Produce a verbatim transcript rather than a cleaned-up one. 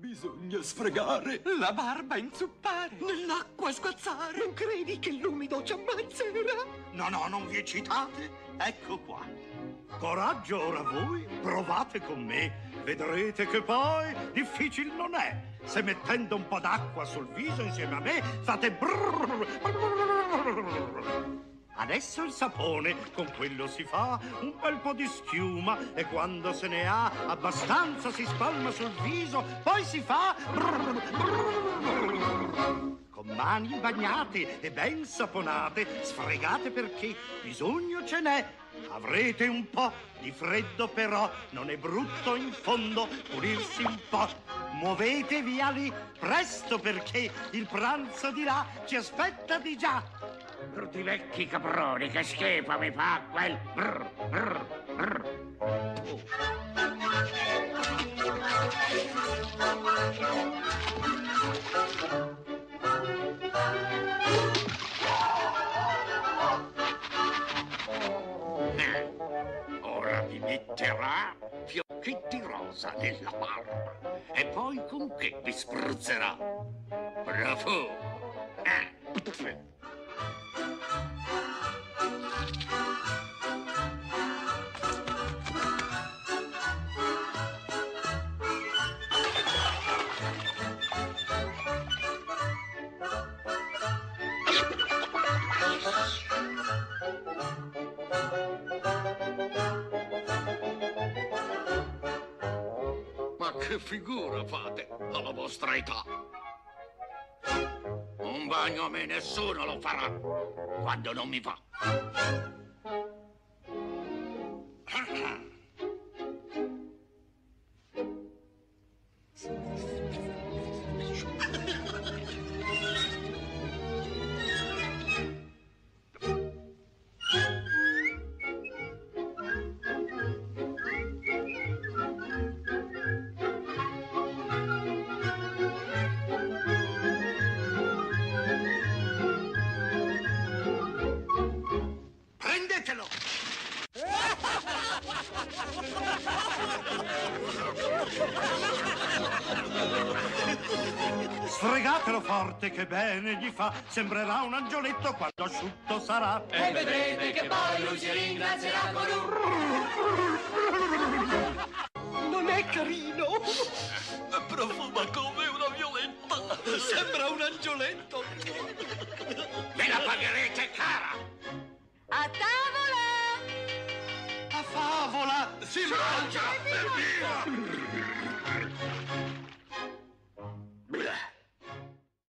Bisogna sfregare. La barba inzuppare. Nell'acqua sguazzare. Non credi che l'umido ci ammazzerà? No, no, non vi eccitate. Ecco qua. Coraggio ora voi, provate con me. Vedrete che poi difficile non è. Se mettendo un po' d'acqua sul viso insieme a me fate brrr, brrr. Adesso il sapone, con quello si fa un bel po' di schiuma e quando se ne ha abbastanza si spalma sul viso, poi si fa brrr, brrr. Con mani bagnate e ben saponate, sfregate perché bisogno ce n'è. Avrete un po' di freddo però, non è brutto in fondo pulirsi un po'. Muovetevi via lì, presto perché il pranzo di là ci aspetta di già. Brutti vecchi caproni, che schifo mi fa quel brr, brr, brr. Oh. Ora mi metterà fiocchetti rosa nella barba e poi con che mi spruzzerà. Bravo! Eh. Che figura fate alla vostra età? Un bagno a me nessuno lo farà quando non mi va. Sfregatelo forte che bene gli fa, sembrerà un angioletto quando asciutto sarà. E vedrete che poi lui si ringrazierà con un... Non è carino. Profuma come una violetta. Sembra un angioletto. Me la pagherete cara. A tavola! A favola! Si mangia! Evviva!